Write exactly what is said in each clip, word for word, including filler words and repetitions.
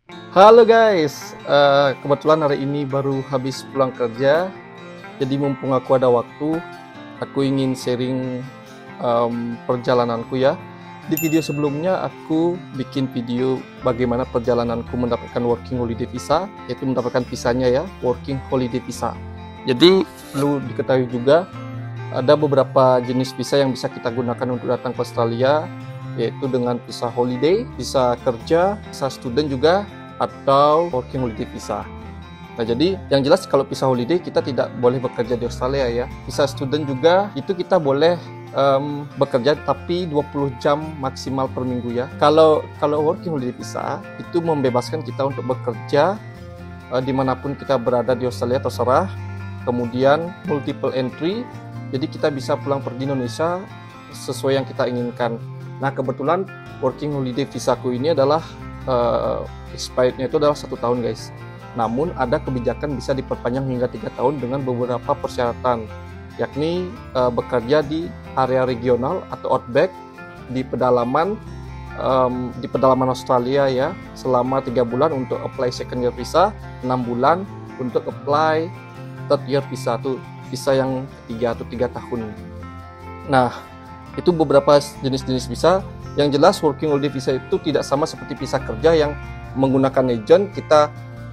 Halo guys, eh, kebetulan hari ini baru habis pulang kerja, jadi mumpung aku ada waktu, aku ingin sharing em, perjalananku ya. Di video sebelumnya aku bikin video bagaimana perjalananku mendapatkan working holiday visa, yaitu mendapatkan visanya ya, working holiday visa. Jadi perlu diketahui juga ada beberapa jenis visa yang bisa kita gunakan untuk datang ke Australia, yaitu dengan visa holiday, visa kerja, visa student juga, atau working holiday visa. Nah, jadi yang jelas kalau visa holiday kita tidak boleh bekerja di Australia ya. Visa student juga itu kita boleh um, bekerja tapi dua puluh jam maksimal per minggu ya. Kalau kalau working holiday visa itu membebaskan kita untuk bekerja uh, dimanapun kita berada di Australia terserah. Kemudian multiple entry, jadi kita bisa pulang pergi Indonesia sesuai yang kita inginkan. Nah, kebetulan working holiday visaku ini adalah uh, expirednya itu adalah satu tahun guys. Namun ada kebijakan bisa diperpanjang hingga tiga tahun dengan beberapa persyaratan, yakni uh, bekerja di area regional atau outback di pedalaman um, di pedalaman Australia ya selama tiga bulan untuk apply second year visa, enam bulan untuk apply third year visa atau visa yang ketiga atau tiga tahun. Nah, itu beberapa jenis-jenis visa. Yang jelas working holiday visa itu tidak sama seperti visa kerja yang menggunakan agent, kita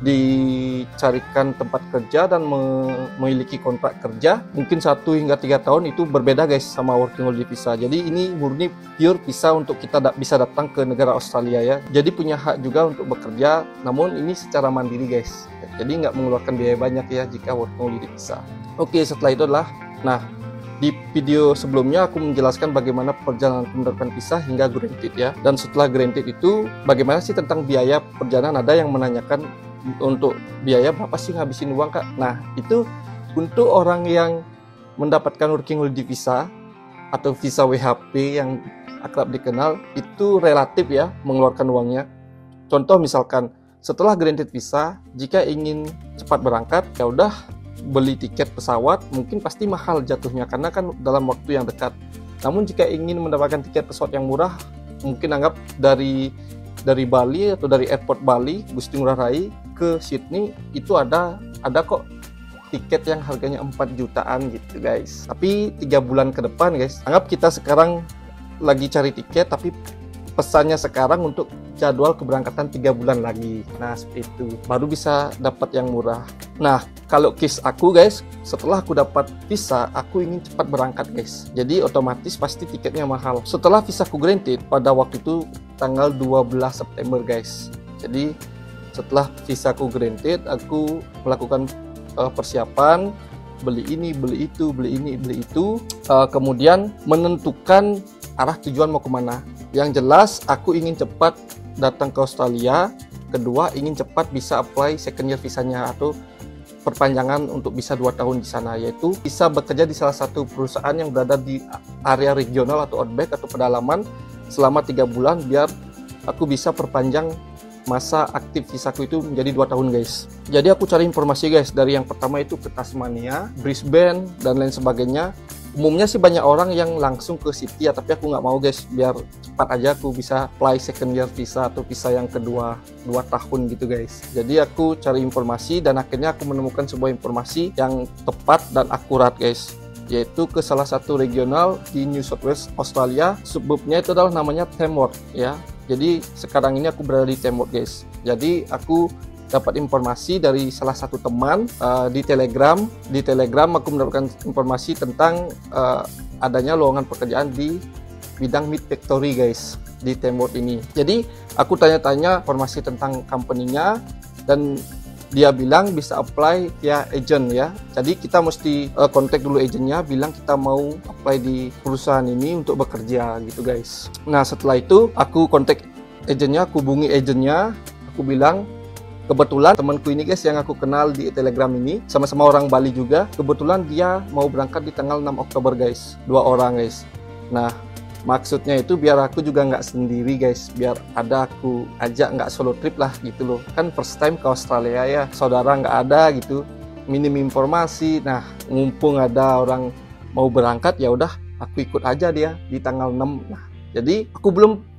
dicarikan tempat kerja dan memiliki kontrak kerja mungkin satu hingga tiga tahun. Itu berbeda guys sama working holiday visa. Jadi ini murni pure visa untuk kita da bisa datang ke negara Australia ya. Jadi punya hak juga untuk bekerja, namun ini secara mandiri guys. Jadi nggak mengeluarkan biaya banyak ya jika working holiday visa. Oke, setelah itu adalah, nah di video sebelumnya aku menjelaskan bagaimana perjalanan mendapatkan visa hingga granted ya. Dan setelah granted itu bagaimana sih tentang biaya perjalanan, ada yang menanyakan untuk biaya berapa sih ngabisin uang kak. Nah, itu untuk orang yang mendapatkan working holiday visa atau visa W H P yang akrab dikenal itu relatif ya mengeluarkan uangnya. Contoh misalkan setelah granted visa, jika ingin cepat berangkat ya udah beli tiket pesawat, mungkin pasti mahal jatuhnya karena kan dalam waktu yang dekat. Namun jika ingin mendapatkan tiket pesawat yang murah, mungkin anggap dari dari Bali atau dari airport Bali Gusti Ngurah Rai ke Sydney, itu ada ada kok tiket yang harganya empat jutaan gitu guys. Tapi tiga bulan ke depan guys, anggap kita sekarang lagi cari tiket tapi pesannya sekarang untuk jadwal keberangkatan tiga bulan lagi. Nah, seperti itu baru bisa dapat yang murah. Nah, kalau case aku guys, setelah aku dapat visa, aku ingin cepat berangkat guys. Jadi otomatis pasti tiketnya mahal. Setelah visaku granted pada waktu itu tanggal dua belas September guys. Jadi setelah visaku granted, aku melakukan uh, persiapan, beli ini, beli itu, beli ini, beli itu, uh, kemudian menentukan arah tujuan mau kemana. Yang jelas aku ingin cepat datang ke Australia. Kedua, ingin cepat bisa apply second year visanya atau perpanjangan untuk bisa dua tahun di sana, yaitu bisa bekerja di salah satu perusahaan yang berada di area regional atau outback atau pedalaman selama tiga bulan biar aku bisa perpanjang masa aktif visaku itu menjadi dua tahun guys. Jadi aku cari informasi guys, dari yang pertama itu ke Tasmania, Brisbane dan lain sebagainya. Umumnya sih banyak orang yang langsung ke Sydney ya, tapi aku nggak mau guys, biar cepat aja aku bisa apply second year visa atau visa yang kedua dua tahun gitu guys. Jadi aku cari informasi dan akhirnya aku menemukan sebuah informasi yang tepat dan akurat guys, yaitu ke salah satu regional di New South Wales Australia. Suburbnya itu adalah namanya Tamworth ya. Jadi sekarang ini aku berada di Tamworth guys. Jadi aku dapat informasi dari salah satu teman uh, di Telegram. Di Telegram aku mendapatkan informasi tentang uh, adanya lowongan pekerjaan di bidang meat factory guys di Tamworth ini. Jadi aku tanya-tanya informasi tentang company-nya dan dia bilang bisa apply via agent ya. Jadi kita mesti uh, kontak dulu agentnya, bilang kita mau apply di perusahaan ini untuk bekerja gitu guys. Nah, setelah itu aku kontak agentnya, aku hubungi agentnya, aku bilang kebetulan temanku ini guys yang aku kenal di Telegram ini sama-sama orang Bali juga, kebetulan dia mau berangkat di tanggal enam Oktober guys, dua orang guys. Nah, maksudnya itu biar aku juga nggak sendiri guys, biar ada aku ajak, nggak solo trip lah gitu loh. Kan first time ke Australia ya, saudara nggak ada gitu, minim informasi. Nah, mumpung ada orang mau berangkat ya udah aku ikut aja dia di tanggal enam. Nah, jadi aku belum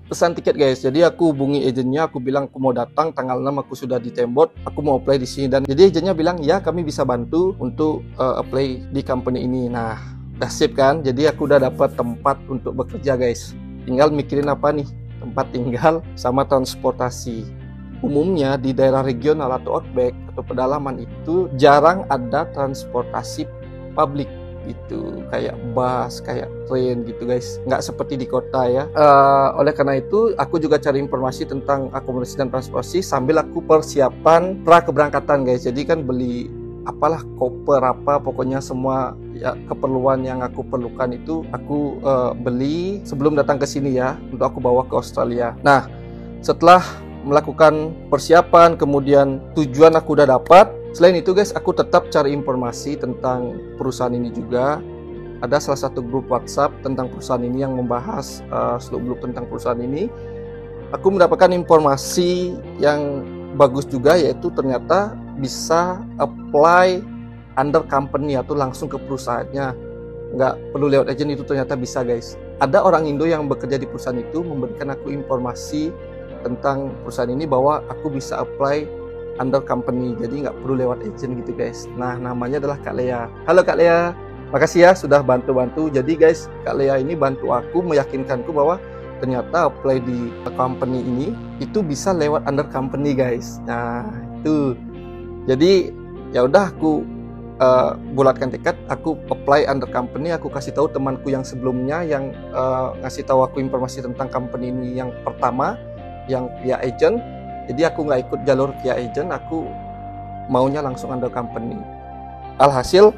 pesan tiket guys. Jadi aku hubungi agennya, aku bilang aku mau datang tanggal enam, aku sudah di Tembot, aku mau apply di sini. Dan jadi agennya bilang ya kami bisa bantu untuk uh, apply di company ini. Nah udah sip kan, jadi aku udah dapat tempat untuk bekerja guys. Tinggal mikirin apa nih, tempat tinggal sama transportasi. Umumnya di daerah regional atau outback atau pedalaman itu jarang ada transportasi publik itu, kayak bus, kayak train gitu guys, nggak seperti di kota ya. Uh, oleh karena itu aku juga cari informasi tentang akomodasi dan transportasi sambil aku persiapan pra keberangkatan guys. Jadi kan beli apalah koper apa, pokoknya semua ya keperluan yang aku perlukan itu aku uh, beli sebelum datang ke sini ya, untuk aku bawa ke Australia. Nah setelah melakukan persiapan, kemudian tujuan aku udah dapat. Selain itu guys, aku tetap cari informasi tentang perusahaan ini juga. Ada salah satu grup WhatsApp tentang perusahaan ini yang membahas uh, seluk-beluk tentang perusahaan ini. Aku mendapatkan informasi yang bagus juga, yaitu ternyata bisa apply under company atau langsung ke perusahaannya. Nggak perlu lewat agent, itu ternyata bisa guys. Ada orang Indo yang bekerja di perusahaan itu memberikan aku informasi tentang perusahaan ini bahwa aku bisa apply under company, jadi nggak perlu lewat agent gitu guys. Nah namanya adalah Kak Lea. Halo Kak Lea, makasih ya sudah bantu-bantu. Jadi guys, Kak Lea ini bantu aku, meyakinkanku bahwa ternyata apply di company ini itu bisa lewat under company guys. Nah itu, jadi ya udah aku uh, bulatkan tekad, aku apply under company. Aku kasih tahu temanku yang sebelumnya yang uh, ngasih tahu aku informasi tentang company ini yang pertama, yang via agent. Jadi aku nggak ikut jalur via agent, aku maunya langsung under company. Alhasil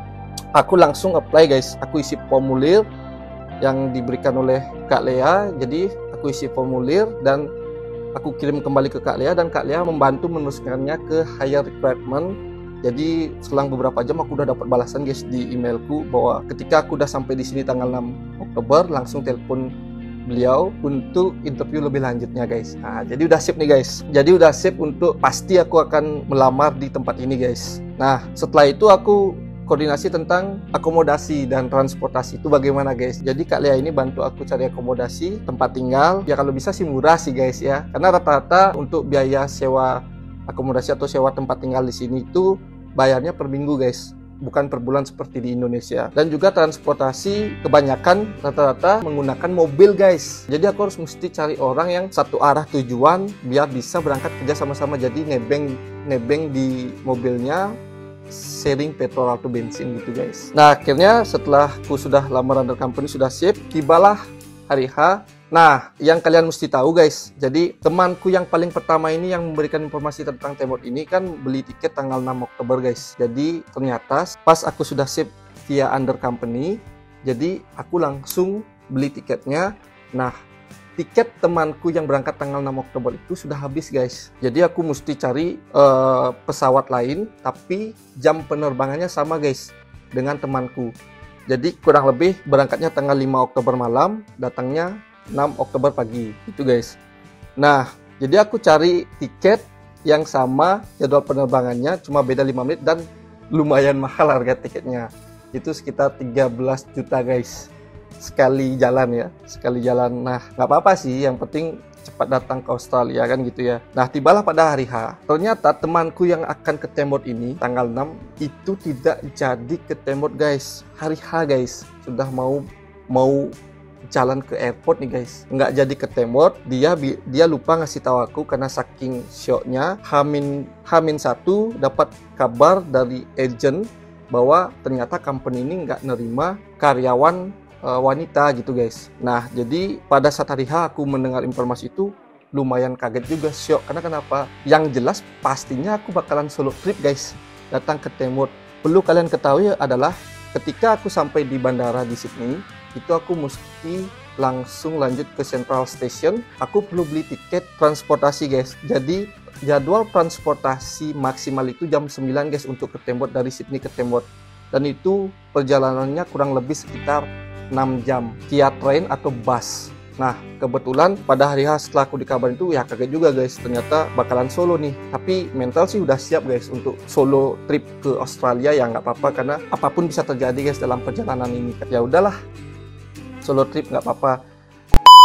aku langsung apply guys. Aku isi formulir yang diberikan oleh Kak Lea. Jadi aku isi formulir dan aku kirim kembali ke Kak Lea, dan Kak Lea membantu meneruskannya ke hire requirement. Jadi selang beberapa jam aku udah dapat balasan guys di emailku bahwa ketika aku udah sampai di sini tanggal enam Oktober, langsung telepon beliau untuk interview lebih lanjutnya guys. Nah, jadi udah sip nih guys. Jadi udah sip untuk pasti aku akan melamar di tempat ini guys. Nah, setelah itu aku koordinasi tentang akomodasi dan transportasi itu bagaimana guys. Jadi Kak Lea ini bantu aku cari akomodasi, tempat tinggal. Ya kalau bisa sih murah sih guys ya. Karena rata-rata untuk biaya sewa akomodasi atau sewa tempat tinggal di sini itu bayarnya per minggu guys, bukan per bulan seperti di Indonesia. Dan juga transportasi kebanyakan rata-rata menggunakan mobil guys. Jadi aku harus mesti cari orang yang satu arah tujuan biar bisa berangkat kerja sama-sama. Jadi nebeng nebeng di mobilnya, sharing petrol atau bensin gitu guys. Nah akhirnya setelah aku sudah lamar under company, sudah sip, tibalah hari H. Nah, yang kalian mesti tahu guys, jadi temanku yang paling pertama ini yang memberikan informasi tentang Tembot ini kan beli tiket tanggal enam Oktober guys. Jadi ternyata pas aku sudah sip via under company, jadi aku langsung beli tiketnya. Nah, tiket temanku yang berangkat tanggal enam Oktober itu sudah habis guys. Jadi aku mesti cari uh, pesawat lain, tapi jam penerbangannya sama guys dengan temanku. Jadi kurang lebih berangkatnya tanggal lima Oktober malam, datangnya enam Oktober pagi itu guys. Nah jadi aku cari tiket yang sama, jadwal penerbangannya cuma beda lima menit dan lumayan mahal harga tiketnya. Itu sekitar tiga belas juta guys sekali jalan ya, sekali jalan. Nah nggak apa-apa sih, yang penting cepat datang ke Australia kan gitu ya. Nah tibalah pada hari H, ternyata temanku yang akan ke Tembot ini tanggal enam itu tidak jadi ke Tembot guys. Hari H guys, sudah mau mau jalan ke airport nih guys, nggak jadi ke Tembot. Dia dia lupa ngasih tahu aku karena saking syoknya. Hamin Hamin satu dapat kabar dari agent bahwa ternyata company ini nggak nerima karyawan uh, wanita gitu guys. Nah jadi pada saat hari H aku mendengar informasi itu lumayan kaget juga, syok. Karena kenapa? Yang jelas pastinya aku bakalan solo trip guys, datang ke Tembot. Perlu kalian ketahui adalah ketika aku sampai di bandara di Sydney, itu aku mesti langsung lanjut ke Central Station. Aku perlu beli tiket transportasi guys. Jadi jadwal transportasi maksimal itu jam sembilan guys untuk ke Tembot, dari Sydney ke Tembot. Dan itu perjalanannya kurang lebih sekitar enam jam via train atau bus. Nah kebetulan pada hari H setelah aku dikabarin itu ya kaget juga guys, ternyata bakalan solo nih. Tapi mental sih udah siap guys untuk solo trip ke Australia. Ya nggak apa-apa, karena apapun bisa terjadi guys dalam perjalanan ini. Ya udahlah, solo trip nggak apa-apa.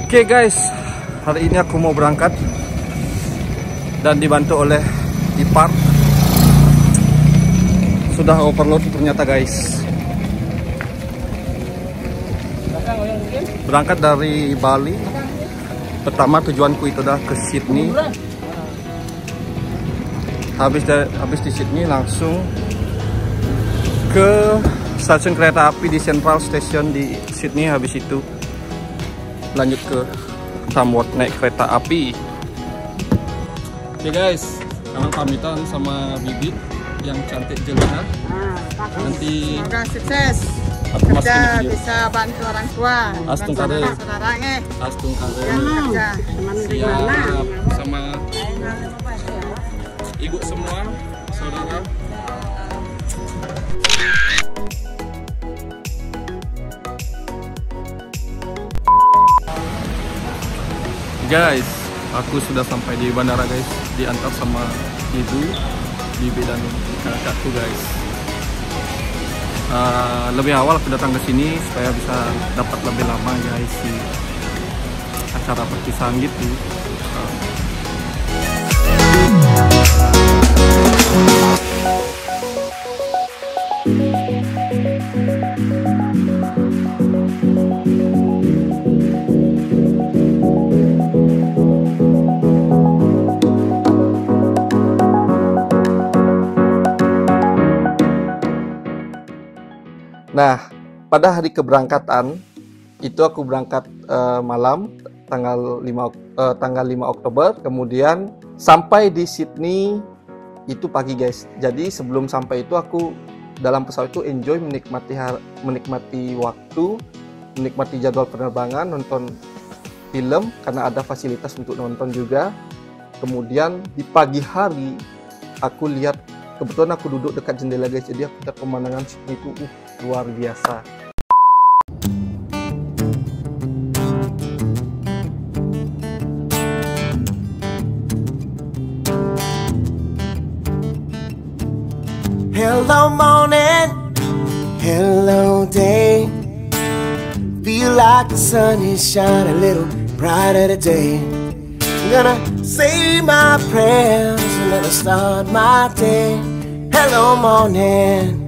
Oke guys, hari ini aku mau berangkat dan dibantu oleh ipar. Sudah overload ternyata guys. Berangkat dari Bali. Pertama tujuanku itu dah ke Sydney. Habis dari, habis di Sydney langsung ke stasiun kereta api di Central Station di Sydney. Habis itu lanjut ke Tamworth naik kereta api. Oke guys, sekarang pamitan sama Bibi yang cantik jelita. Nah, nanti semoga sukses aku kerja, bisa bantu orang tua, Astung bantu kade. saudara eh Astung kade. kerja Siap sama ibu semua saudara. Guys, aku sudah sampai di bandara guys, diantar sama ibu, bibi dan kakakku guys. Uh, lebih awal aku datang ke sini supaya bisa dapat lebih lama guys di acara perpisahan gitu. Uh. Nah, pada hari keberangkatan itu aku berangkat uh, malam tanggal lima uh, tanggal lima Oktober, kemudian sampai di Sydney itu pagi guys. Jadi sebelum sampai itu aku dalam pesawat itu enjoy menikmati menikmati waktu, menikmati jadwal penerbangan, nonton film karena ada fasilitas untuk nonton juga. Kemudian di pagi hari aku lihat, kebetulan aku duduk dekat jendela guys, jadi aku lihat pemandangan Sydney itu uh, luar biasa. Hello morning, hello day. Feel like the sun is shining a little brighter today. I'm gonna say my prayers and then I'll start my day. Hello morning.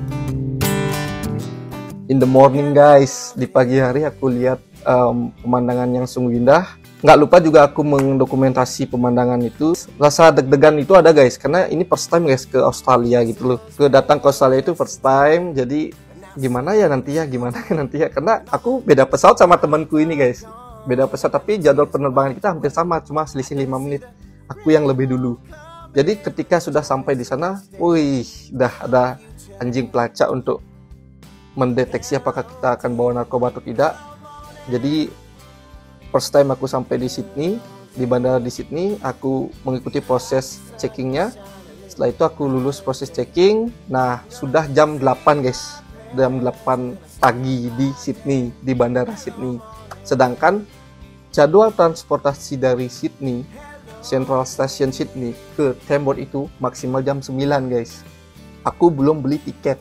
In the morning guys, di pagi hari aku lihat um, pemandangan yang sungguh indah. Nggak lupa juga aku mendokumentasi pemandangan itu. Rasa deg-degan itu ada guys, karena ini first time guys ke Australia gitu loh. Ke datang ke Australia itu first time, jadi gimana ya nanti ya, gimana ya nanti ya. Karena aku beda pesawat sama temanku ini guys. Beda pesawat tapi jadwal penerbangan kita hampir sama, cuma selisih lima menit. Aku yang lebih dulu. Jadi ketika sudah sampai di sana, wih, dah ada anjing pelacak untuk mendeteksi apakah kita akan bawa narkoba atau tidak. Jadi first time aku sampai di Sydney, di bandara di Sydney, aku mengikuti proses checkingnya. Setelah itu aku lulus proses checking. Nah, sudah jam delapan guys, jam delapan pagi di Sydney, di bandara Sydney. Sedangkan jadwal transportasi dari Sydney, Central Station Sydney ke Tamworth itu maksimal jam sembilan guys. Aku belum beli tiket.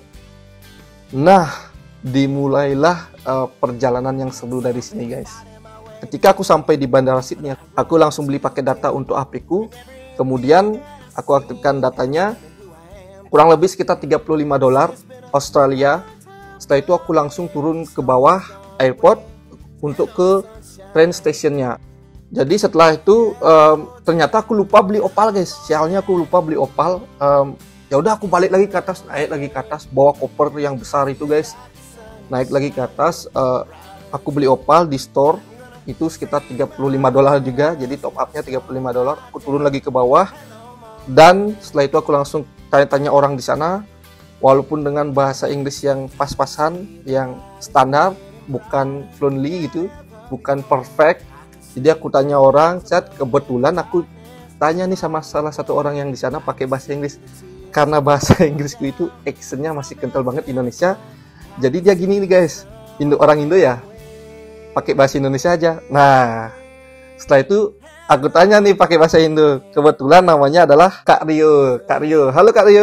Nah, dimulailah uh, perjalanan yang seru dari sini guys. Ketika aku sampai di bandara Sydney, aku langsung beli paket data untuk H P ku. Kemudian aku aktifkan datanya, kurang lebih sekitar tiga puluh lima dolar Australia. Setelah itu aku langsung turun ke bawah airport untuk ke train stationnya. Jadi setelah itu um, ternyata aku lupa beli opal guys. Sialnya aku lupa beli opal. Um, ya udah aku balik lagi ke atas, naik lagi ke atas, bawa koper yang besar itu guys. Naik lagi ke atas, uh, aku beli opal di store itu sekitar tiga puluh lima dolar juga, jadi top up-nya tiga puluh lima dolar. Aku turun lagi ke bawah dan setelah itu aku langsung tanya-tanya orang di sana, walaupun dengan bahasa Inggris yang pas-pasan, yang standar, bukan fluently gitu, bukan perfect. Jadi aku tanya orang, chat, kebetulan aku tanya nih sama salah satu orang yang di sana pakai bahasa Inggris. Karena bahasa Inggrisku itu accent-nya masih kental banget Indonesia. Jadi dia gini nih guys, Indo, orang Indo ya, pakai bahasa Indonesia aja. Nah, setelah itu aku tanya nih pakai bahasa Indo. Kebetulan namanya adalah Kak Rio. Kak Rio, halo Kak Rio.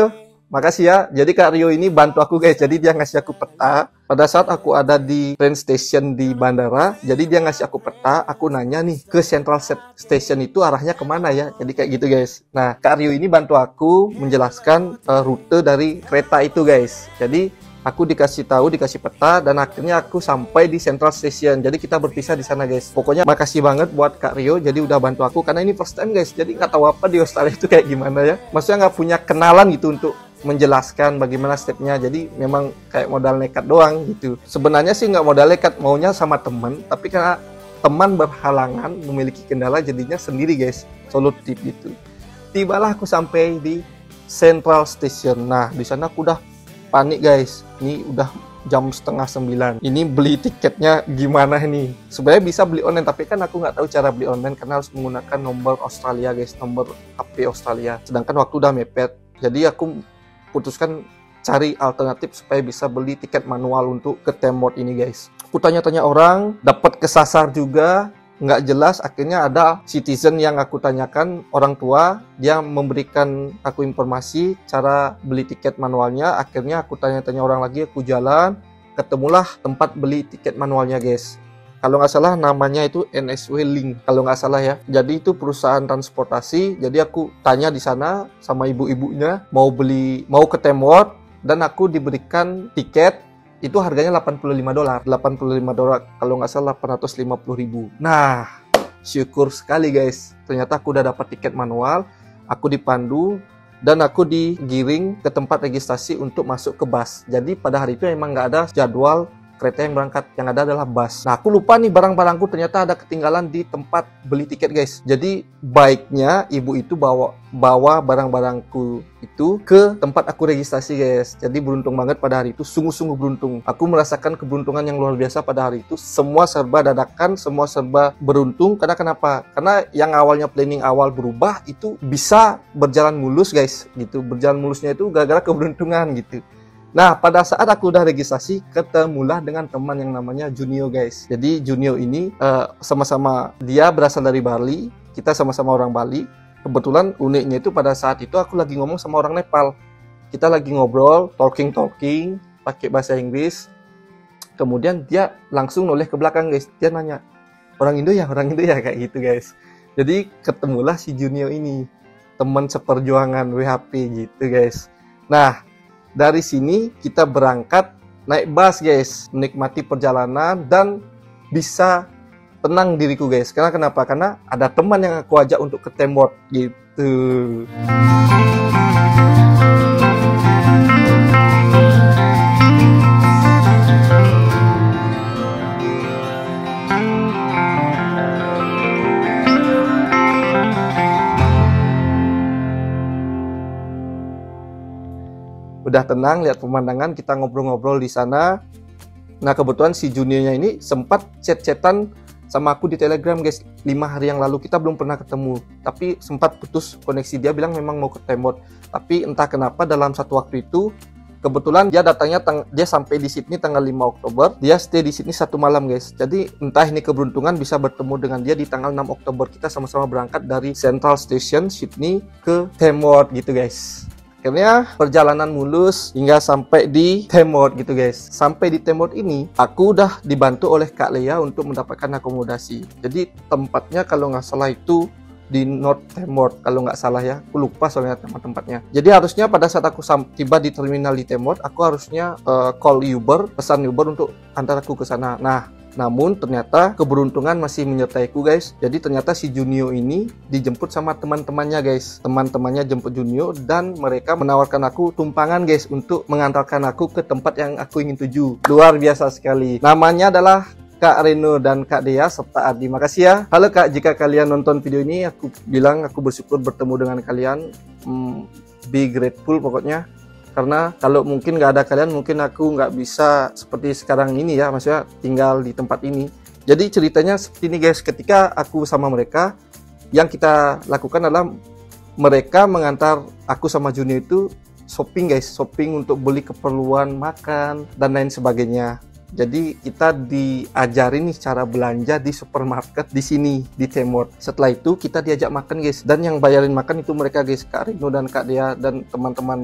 Makasih ya. Jadi Kak Rio ini bantu aku guys. Jadi dia ngasih aku peta. Pada saat aku ada di train station di bandara, jadi dia ngasih aku peta. Aku nanya nih ke Central Station itu arahnya kemana ya. Jadi kayak gitu guys. Nah Kak Rio ini bantu aku menjelaskan uh, rute dari kereta itu guys. Jadi aku dikasih tahu, dikasih peta, dan akhirnya aku sampai di Central Station. Jadi kita berpisah di sana guys. Pokoknya makasih banget buat Kak Rio. Jadi udah bantu aku karena ini first time guys. Jadi nggak tahu apa di Australia itu kayak gimana ya. Maksudnya nggak punya kenalan gitu untuk menjelaskan bagaimana stepnya. Jadi memang kayak modal nekat doang gitu. Sebenarnya sih nggak modal nekat, maunya sama teman, tapi karena teman berhalangan memiliki kendala jadinya sendiri guys, solo trip gitu. Tibalah aku sampai di Central Station. Nah di sana aku udah panik guys, ini udah jam setengah sembilan. Ini beli tiketnya gimana nih? Sebenarnya bisa beli online, tapi kan aku nggak tahu cara beli online karena harus menggunakan nomor Australia guys, nomor H P Australia. Sedangkan waktu udah mepet, jadi aku putuskan cari alternatif supaya bisa beli tiket manual untuk ke Temworth ini guys. Aku tanya-tanya orang, dapat kesasar juga, nggak jelas. Akhirnya ada citizen yang aku tanyakan, orang tua, dia memberikan aku informasi cara beli tiket manualnya. Akhirnya aku tanya-tanya orang lagi, aku jalan, ketemulah tempat beli tiket manualnya guys. Kalau nggak salah namanya itu N S W Link, kalau nggak salah ya. Jadi itu perusahaan transportasi. Jadi aku tanya di sana sama ibu-ibunya mau beli, mau ke Temworth, dan aku diberikan tiket. Itu harganya delapan puluh lima dolar. delapan puluh lima dolar, kalau nggak salah delapan ratus lima puluh ribu. Nah, syukur sekali guys. Ternyata aku udah dapat tiket manual, aku dipandu, dan aku digiring ke tempat registrasi untuk masuk ke bus. Jadi pada hari itu emang nggak ada jadwal kereta yang berangkat, yang ada adalah bus. Nah aku lupa nih barang-barangku ternyata ada ketinggalan di tempat beli tiket guys. Jadi baiknya ibu itu bawa bawa barang-barangku itu ke tempat aku registrasi guys. Jadi beruntung banget pada hari itu, sungguh-sungguh beruntung. Aku merasakan keberuntungan yang luar biasa pada hari itu. Semua serba dadakan, semua serba beruntung. Karena kenapa? Karena yang awalnya planning awal berubah itu bisa berjalan mulus guys gitu. Berjalan mulusnya itu gara-gara keberuntungan gitu. Nah, pada saat aku udah registrasi, ketemulah dengan teman yang namanya Junio guys. Jadi Junio ini uh, sama-sama dia berasal dari Bali, kita sama-sama orang Bali. Kebetulan uniknya itu pada saat itu aku lagi ngomong sama orang Nepal. Kita lagi ngobrol, talking-talking, pakai bahasa Inggris. Kemudian dia langsung noleh ke belakang guys. Dia nanya, orang Indo ya, orang Indo ya, kayak gitu guys. Jadi ketemulah si Junio ini, teman seperjuangan W H P gitu guys. Nah, dari sini kita berangkat naik bus guys, menikmati perjalanan dan bisa tenang diriku guys. Karena kenapa? Karena ada teman yang aku ajak untuk ke Temworth gitu. Udah tenang, lihat pemandangan, kita ngobrol-ngobrol di sana. Nah kebetulan si juniornya ini sempat chat-chatan sama aku di Telegram guys, lima hari yang lalu. Kita belum pernah ketemu, tapi sempat putus koneksi. Dia bilang memang mau ke Temworth, tapi entah kenapa dalam satu waktu itu kebetulan dia datangnya dia sampai di Sydney tanggal lima Oktober. Dia stay di Sydney satu malam guys. Jadi entah ini keberuntungan bisa bertemu dengan dia di tanggal enam Oktober. Kita sama-sama berangkat dari Central Station Sydney ke Temworth gitu guys. Akhirnya perjalanan mulus hingga sampai di Temworth gitu guys. Sampai di Temworth ini aku udah dibantu oleh Kak Lea untuk mendapatkan akomodasi. Jadi tempatnya kalau nggak salah itu di North Temworth kalau nggak salah ya. Aku lupa soalnya tempat-tempatnya. Jadi harusnya pada saat aku tiba di terminal di Temworth, aku harusnya uh, call Uber, pesan Uber untuk antar aku ke sana. Nah, namun ternyata keberuntungan masih menyertaiku guys. Jadi ternyata si Junio ini dijemput sama teman-temannya guys. Teman-temannya jemput Junio dan mereka menawarkan aku tumpangan guys untuk mengantarkan aku ke tempat yang aku ingin tuju. Luar biasa sekali. Namanya adalah Kak Reno dan Kak Dea serta Ardi. Makasih ya. Halo Kak, jika kalian nonton video ini, aku bilang aku bersyukur bertemu dengan kalian. Hmm, be grateful pokoknya. Karena kalau mungkin nggak ada kalian, mungkin aku nggak bisa seperti sekarang ini ya, maksudnya tinggal di tempat ini. Jadi ceritanya seperti ini guys, ketika aku sama mereka, yang kita lakukan adalah mereka mengantar aku sama Juni itu shopping guys, shopping untuk beli keperluan makan dan lain sebagainya. Jadi kita diajarin nih cara belanja di supermarket di sini di Temworth. Setelah itu kita diajak makan guys, dan yang bayarin makan itu mereka guys, Kak Rino dan Kak Dea dan teman-teman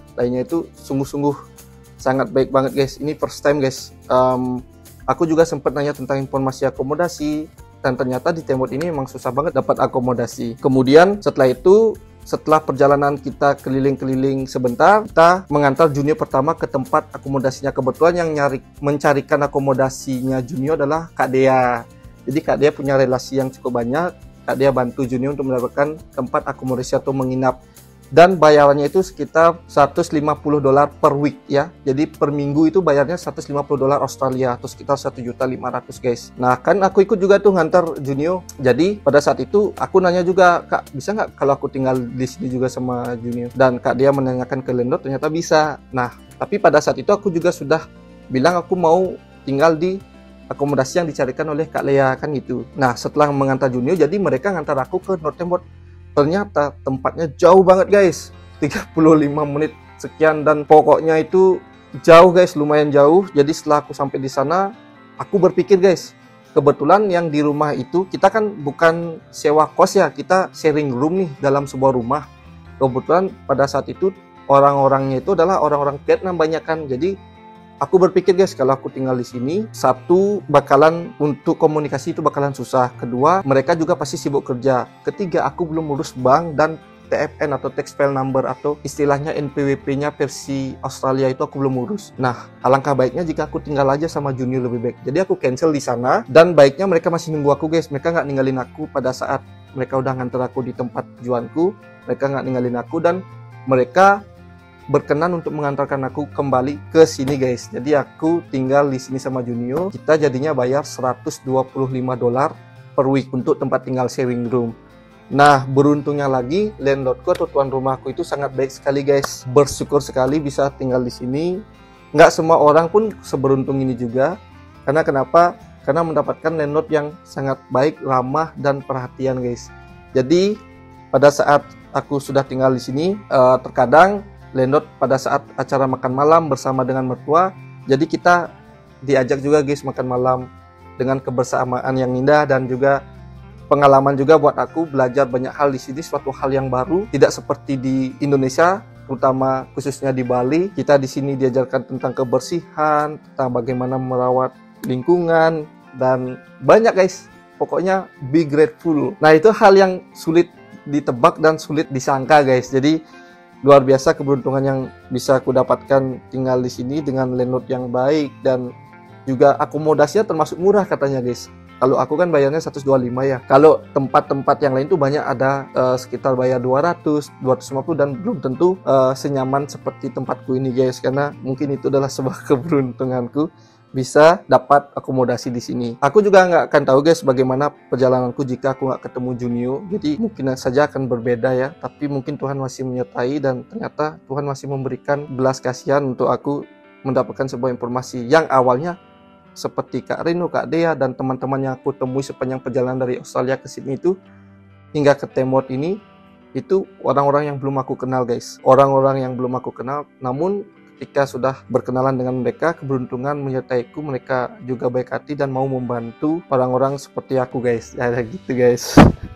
lainnya itu sungguh-sungguh sangat baik banget guys. Ini first time guys. Um, aku juga sempat nanya tentang informasi akomodasi, dan ternyata di Temot ini memang susah banget dapat akomodasi. Kemudian setelah itu, setelah perjalanan kita keliling-keliling sebentar, kita mengantar Junio pertama ke tempat akomodasinya. Kebetulan yang nyari mencarikan akomodasinya Junio adalah Kak Dea. Jadi Kak Dea punya relasi yang cukup banyak. Kak Dea bantu Junio untuk mendapatkan tempat akomodasi atau menginap. Dan bayarannya itu sekitar seratus lima puluh dolar per week ya. Jadi per minggu itu bayarnya seratus lima puluh dolar Australia atau sekitar satu juta lima ratus guys. Nah kan aku ikut juga tuh ngantar Junio. Jadi pada saat itu aku nanya juga, Kak bisa nggak kalau aku tinggal di sini juga sama Junio? Dan Kak dia menanyakan ke landlord, ternyata bisa. Nah tapi pada saat itu aku juga sudah bilang aku mau tinggal di akomodasi yang dicarikan oleh Kak Lea kan gitu. Nah setelah mengantar Junio, jadi mereka ngantar aku ke North Temot. Ternyata tempatnya jauh banget guys, tiga puluh lima menit sekian, dan pokoknya itu jauh guys, lumayan jauh. Jadi setelah aku sampai di sana, aku berpikir guys, kebetulan yang di rumah itu kita kan bukan sewa kos ya, kita sharing room nih dalam sebuah rumah. Kebetulan pada saat itu orang-orangnya itu adalah orang-orang Vietnam banyak kan. Jadi aku berpikir guys, kalau aku tinggal di sini, satu, bakalan untuk komunikasi itu bakalan susah. Kedua, mereka juga pasti sibuk kerja. Ketiga, aku belum urus bank dan T F N atau tax file number atau istilahnya N P W P-nya versi Australia itu aku belum urus. Nah, alangkah baiknya jika aku tinggal aja sama Junio lebih baik. Jadi aku cancel di sana, dan baiknya mereka masih nunggu aku guys. Mereka nggak ninggalin aku pada saat mereka udah nganter aku di tempat tujuanku. Mereka nggak ninggalin aku, dan mereka berkenan untuk mengantarkan aku kembali ke sini guys. Jadi aku tinggal di sini sama Junio. Kita jadinya bayar seratus dua puluh lima dolar per week untuk tempat tinggal sharing room. Nah beruntungnya lagi, landlordku atau tuan rumahku itu sangat baik sekali guys. Bersyukur sekali bisa tinggal di sini. Nggak semua orang pun seberuntung ini juga. Karena kenapa? Karena mendapatkan landlord yang sangat baik, ramah, dan perhatian guys. Jadi pada saat aku sudah tinggal di sini, uh, terkadang landlord pada saat acara makan malam bersama dengan mertua, jadi kita diajak juga guys makan malam dengan kebersamaan yang indah, dan juga pengalaman juga buat aku belajar banyak hal di sini, suatu hal yang baru, tidak seperti di Indonesia, terutama khususnya di Bali. Kita di sini diajarkan tentang kebersihan, tentang bagaimana merawat lingkungan, dan banyak guys. Pokoknya be grateful. Nah itu hal yang sulit ditebak dan sulit disangka guys. Jadi luar biasa keberuntungan yang bisa aku dapatkan tinggal di sini dengan landlord yang baik, dan juga akomodasinya termasuk murah katanya guys. Kalau aku kan bayarnya seratus dua puluh lima ya. Kalau tempat-tempat yang lain tuh banyak ada uh, sekitar bayar dua ratus, dua ratus lima puluh, dan belum tentu uh, senyaman seperti tempatku ini guys. Karena mungkin itu adalah sebuah keberuntunganku bisa dapat akomodasi di sini. Aku juga nggak akan tahu guys bagaimana perjalananku jika aku nggak ketemu Junio. Jadi mungkin saja akan berbeda ya. Tapi mungkin Tuhan masih menyertai, dan ternyata Tuhan masih memberikan belas kasihan untuk aku mendapatkan sebuah informasi yang awalnya seperti Kak Rino, Kak Dea, dan teman-teman yang aku temui sepanjang perjalanan dari Australia ke sini itu hingga ke Temot ini, itu orang-orang yang belum aku kenal guys. Orang-orang yang belum aku kenal, namun ketika sudah berkenalan dengan mereka, keberuntungan menyertaiku. Mereka juga baik hati dan mau membantu orang-orang seperti aku guys. Ya gitu guys.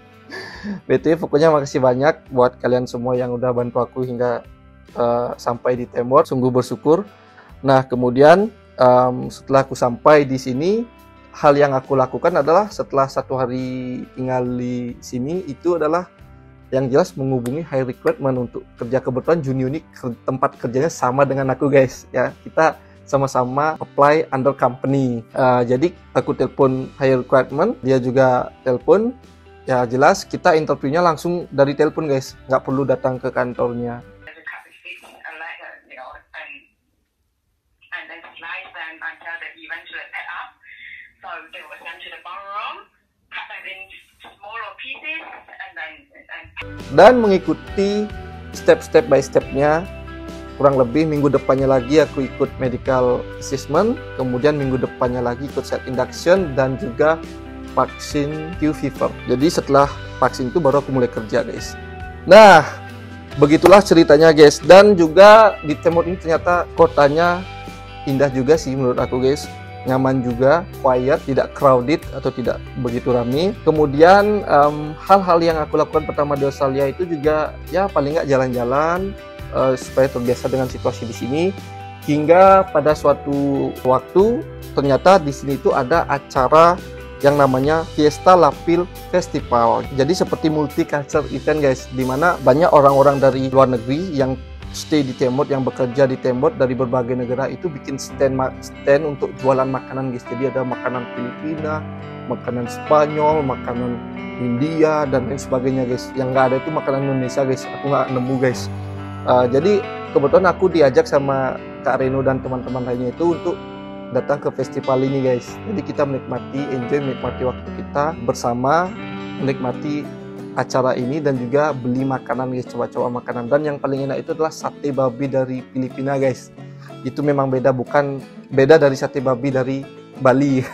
B T W pokoknya makasih banyak buat kalian semua yang udah bantu aku hingga uh, sampai di Temot. Sungguh bersyukur. Nah kemudian um, setelah aku sampai di sini, hal yang aku lakukan adalah setelah satu hari tinggal di sini itu adalah yang jelas menghubungi high recruitment untuk kerja. Kebetulan Junio ini tempat kerjanya sama dengan aku guys ya, kita sama-sama apply under company. Uh, jadi aku telepon high recruitment, dia juga telepon. Ya jelas kita interviewnya langsung dari telepon guys, nggak perlu datang ke kantornya. Dan mengikuti step-step by stepnya, kurang lebih minggu depannya lagi aku ikut medical assessment, kemudian minggu depannya lagi ikut set induction dan juga vaksin Q fever. Jadi setelah vaksin itu baru aku mulai kerja guys. Nah begitulah ceritanya guys. Dan juga di Temot ini ternyata kotanya indah juga sih menurut aku guys, nyaman juga, quiet, tidak crowded atau tidak begitu ramai. Kemudian hal-hal um, yang aku lakukan pertama di Australia itu juga ya paling nggak jalan-jalan, uh, supaya terbiasa dengan situasi di sini. Hingga pada suatu waktu ternyata di sini itu ada acara yang namanya Fiesta Lapil Festival. Jadi seperti multicultural event guys, dimana banyak orang-orang dari luar negeri yang stay di Tembot, yang bekerja di Tembot dari berbagai negara itu bikin stand stand untuk jualan makanan guys. Jadi ada makanan Filipina, makanan Spanyol, makanan India dan lain sebagainya guys. Yang nggak ada itu makanan Indonesia guys. Aku nggak nemu guys. Uh, jadi kebetulan aku diajak sama Kak Reno dan teman-teman lainnya itu untuk datang ke festival ini guys. Jadi kita menikmati, enjoy, menikmati waktu kita bersama, menikmati acara ini dan juga beli makanan guys, coba-coba makanan. Dan yang paling enak itu adalah sate babi dari Filipina guys. Itu memang beda, bukan beda dari sate babi dari Bali.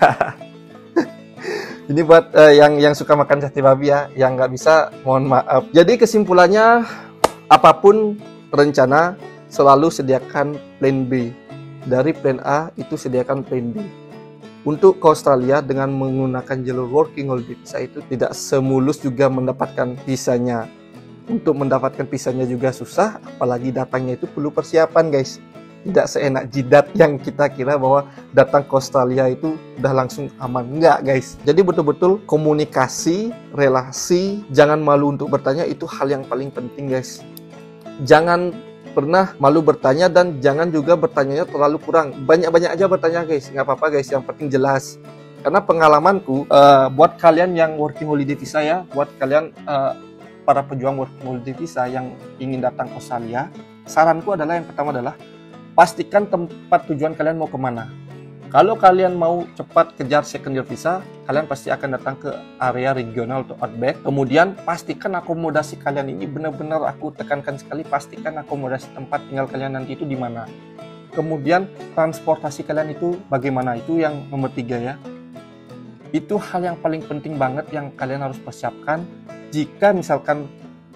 Ini buat uh, yang yang suka makan sate babi ya, yang nggak bisa mohon maaf. Jadi kesimpulannya, apapun rencana selalu sediakan plan B. Dari plan A itu sediakan plan B. Untuk ke Australia dengan menggunakan jalur working holiday visa itu tidak semulus juga mendapatkan visanya. Untuk mendapatkan visanya juga susah, apalagi datangnya itu perlu persiapan guys. Tidak seenak jidat yang kita kira bahwa datang ke Australia itu udah langsung aman. Enggak guys. Jadi betul-betul komunikasi, relasi, jangan malu untuk bertanya, itu hal yang paling penting guys. Jangan pernah malu bertanya dan jangan juga bertanyanya terlalu kurang. Banyak-banyak aja bertanya guys, nggak apa-apa guys, yang penting jelas. Karena pengalamanku, uh, buat kalian yang working holiday visa ya, buat kalian uh, para pejuang working holiday visa yang ingin datang ke Australia, saranku adalah yang pertama adalah pastikan tempat tujuan kalian mau kemana. Kalau kalian mau cepat kejar second year visa, kalian pasti akan datang ke area regional atau outback. Kemudian pastikan akomodasi kalian ini benar-benar, aku tekankan sekali, pastikan akomodasi tempat tinggal kalian nanti itu di mana. Kemudian transportasi kalian itu bagaimana, itu yang nomor tiga ya. Itu hal yang paling penting banget yang kalian harus persiapkan. Jika misalkan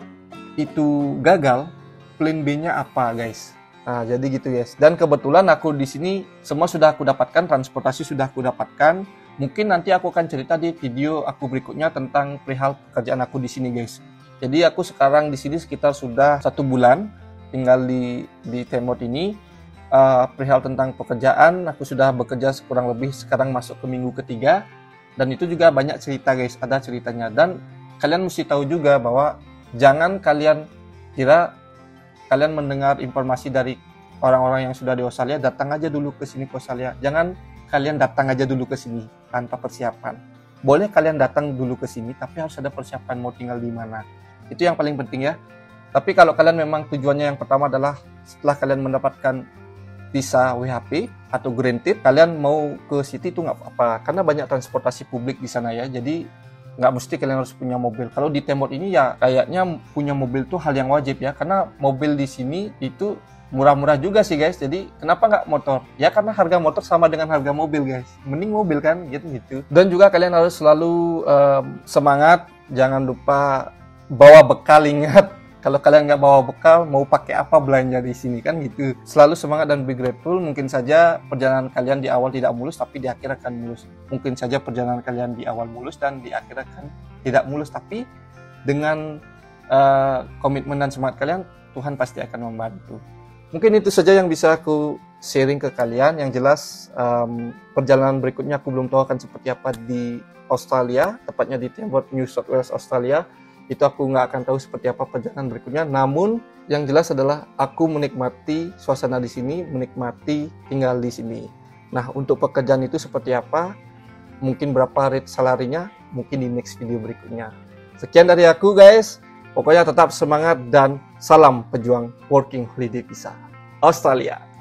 itu gagal, plan B-nya apa guys? Nah, jadi gitu guys. Dan kebetulan aku di sini semua sudah aku dapatkan, transportasi sudah aku dapatkan. Mungkin nanti aku akan cerita di video aku berikutnya tentang perihal pekerjaan aku di sini guys. Jadi aku sekarang di sini sekitar sudah satu bulan tinggal di di Tembot ini. Uh, perihal tentang pekerjaan, aku sudah bekerja kurang lebih sekarang masuk ke minggu ketiga. Dan itu juga banyak cerita guys, ada ceritanya. Dan kalian mesti tahu juga bahwa jangan kalian kira kalian mendengar informasi dari orang-orang yang sudah di Australia, datang aja dulu ke sini ke Australia. Jangan kalian datang aja dulu ke sini tanpa persiapan. Boleh kalian datang dulu ke sini, tapi harus ada persiapan mau tinggal di mana. Itu yang paling penting ya. Tapi kalau kalian memang tujuannya yang pertama adalah setelah kalian mendapatkan visa W H P atau granted, kalian mau ke city itu nggak apa-apa. Karena banyak transportasi publik di sana ya. Jadi nggak mesti kalian harus punya mobil. Kalau di Tembot ini ya kayaknya punya mobil tuh hal yang wajib ya, karena mobil di sini itu murah-murah juga sih guys. Jadi kenapa nggak motor? Ya karena harga motor sama dengan harga mobil guys. Mending mobil kan gitu-gitu. Dan juga kalian harus selalu um, semangat. Jangan lupa bawa bekal, ingat. Kalau kalian nggak bawa bekal, mau pakai apa belanja di sini kan gitu. Selalu semangat dan be grateful. Mungkin saja perjalanan kalian di awal tidak mulus, tapi di akhir akan mulus. Mungkin saja perjalanan kalian di awal mulus dan di akhir akan tidak mulus. Tapi dengan uh, komitmen dan semangat kalian, Tuhan pasti akan membantu. Mungkin itu saja yang bisa aku sharing ke kalian. Yang jelas um, perjalanan berikutnya aku belum tahu akan seperti apa di Australia, tepatnya di Tembot, New South Wales, Australia. Itu aku nggak akan tahu seperti apa perjalanan berikutnya. Namun yang jelas adalah aku menikmati suasana di sini, menikmati tinggal di sini. Nah, untuk pekerjaan itu seperti apa, mungkin berapa rate salarinya, mungkin di next video berikutnya. Sekian dari aku guys. Pokoknya tetap semangat dan salam pejuang working holiday visa Australia.